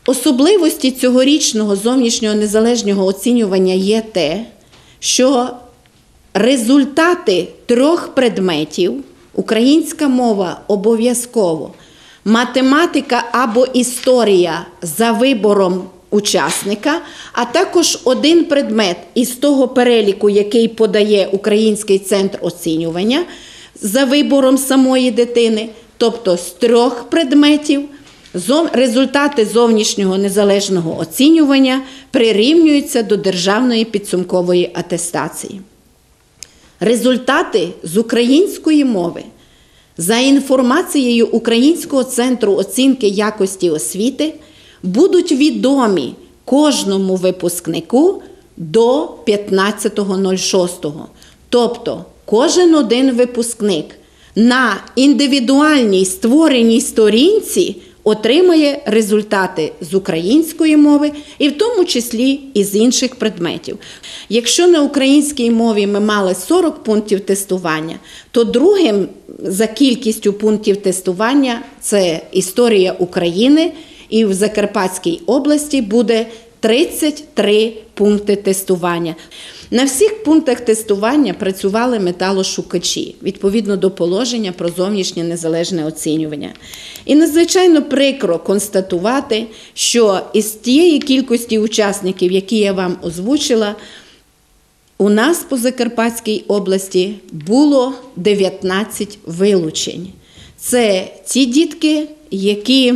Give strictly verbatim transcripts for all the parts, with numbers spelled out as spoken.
Особливості цьогорічного зовнішнього незалежного оцінювання є те, що результати трьох предметів – українська мова обов'язково, математика або історія за вибором учасника, а також один предмет із того переліку, який подає Український центр оцінювання за вибором самої дитини, тобто з трьох предметів, результати зовнішнього незалежного оцінювання прирівнюються до державної підсумкової атестації. Результати з української мови за інформацією Українського центру оцінки якості освіти будуть відомі кожному випускнику до п'ятнадцятого шостого. Тобто кожен один випускник на індивідуальній створеній сторінці отримає результати з української мови і в тому числі і з інших предметів. Якщо на українській мові ми мали сорок пунктів тестування, то другим за кількістю пунктів тестування це історія України, і в Закарпатській області буде тридцять три пункти тестування. На всіх пунктах тестування працювали металошукачі, відповідно до положення про зовнішнє незалежне оцінювання. І надзвичайно прикро констатувати, що із тієї кількості учасників, які я вам озвучила, у нас по Закарпатській області було дев'ятнадцять вилучень. Це ті дітки, які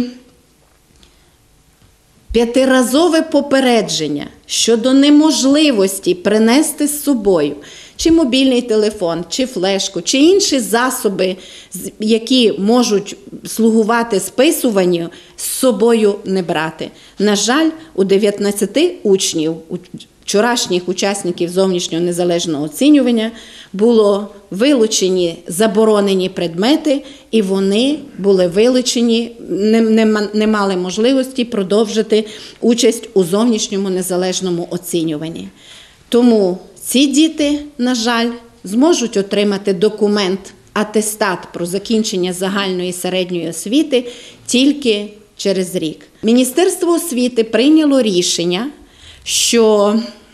п'ятиразове попередження щодо неможливості принести з собою чи мобільний телефон, чи флешку, чи інші засоби, які можуть слугувати списуванню, з собою не брати. На жаль, у дев'ятнадцяти учнів, вчорашніх учасників зовнішнього незалежного оцінювання, було вилучені заборонені предмети, і вони були вилучені, не, не, не мали можливості продовжити участь у зовнішньому незалежному оцінюванні. Тому ці діти, на жаль, зможуть отримати документ, атестат про закінчення загальної середньої освіти тільки через рік. Міністерство освіти прийняло рішення, що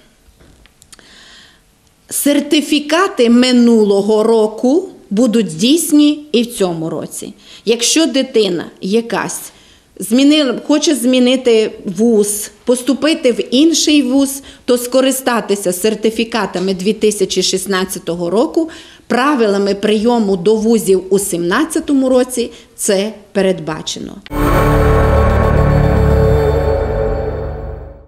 сертифікати минулого року будуть дійсні і в цьому році. Якщо дитина якась змінила, хоче змінити вуз, поступити в інший вуз, то скористатися сертифікатами дві тисячі шістнадцятого року, правилами прийому до вузів у дві тисячі сімнадцятому році це передбачено.